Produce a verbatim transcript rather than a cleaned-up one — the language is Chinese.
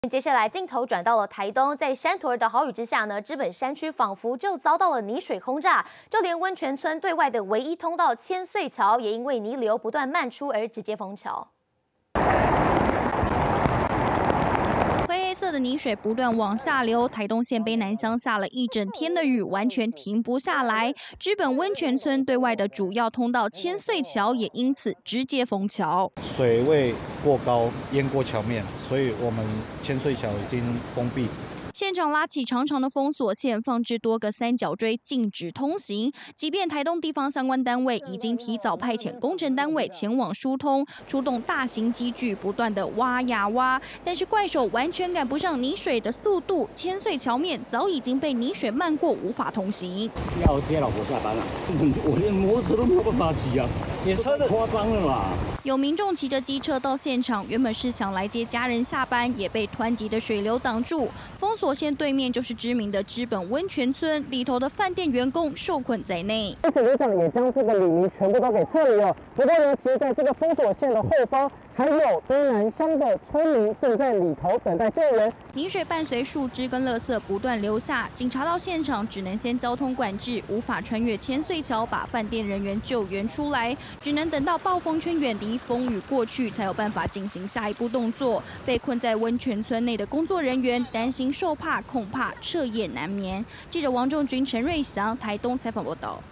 接下来镜头转到了台东，在山头儿的豪雨之下呢，知本山区仿佛就遭到了泥水轰炸，就连温泉村对外的唯一通道千岁桥，也因为泥流不断漫出而直接封桥。 灰黑色的泥水不断往下流，台东县卑南乡下了一整天的雨，完全停不下来。知本温泉村对外的主要通道千岁桥也因此直接封桥， 水位过高，淹过桥面，所以我们千岁桥已经封闭。 现场拉起长长的封锁线，放置多个三角锥，禁止通行。即便台东地方相关单位已经提早派遣工程单位前往疏通，出动大型机具不断的挖呀挖，但是怪手完全赶不上泥水的速度。千岁桥面早已经被泥水漫过，无法通行。 要接老婆下班了，我连摩托车都没有办法骑啊，也太夸张了啦！ 有民众骑着机车到现场，原本是想来接家人下班，也被湍急的水流挡住。封锁线对面就是知名的知本温泉村，里头的饭店员工受困在内。 因此，里长也将这个里民全部都给撤离了。不过呢，其实在这个封锁线的后方，还有卑南乡的村民正在里头等待救援。 泥水伴随树枝跟垃圾不断流下，警察到现场只能先交通管制，无法穿越千岁桥把饭店人员救援出来，只能等到暴风圈远离。 风雨过去，才有办法进行下一步动作。被困在温泉村内的工作人员担心受怕，恐怕彻夜难眠。记者王仲军、陈瑞祥，台东采访报道。